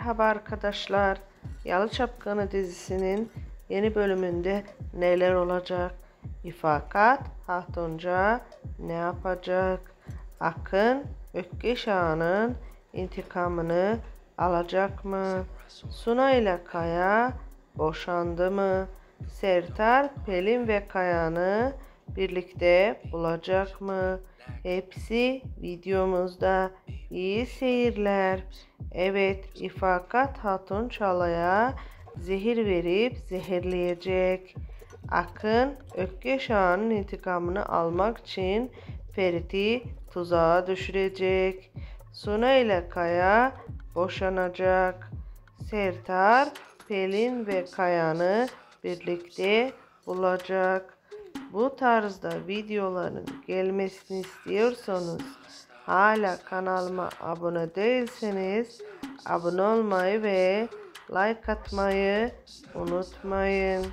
Merhaba arkadaşlar. Yalı Çapkını dizisinin yeni bölümünde neler olacak? İfakat Hatunca ne yapacak? Akın Ökkeş Ağa'nın intikamını alacak mı? Suna ile Kaya boşandı mı? Sertar, Pelin ve Kaya'nı birlikte bulacak mı? Hepsi videomuzda. İyi seyirler. Evet, İfakat Hatun Çalay'a zehir verip zehirleyecek. Akın Ökkeş Ağa'nın intikamını almak için Ferit'i tuzağa düşürecek. Suna ile Kaya boşanacak. Sertar, Pelin ve Kaya'nı birlikte bulacak. Bu tarzda videoların gelmesini istiyorsanız hala kanalıma abone değilseniz abone olmayı ve like atmayı unutmayın.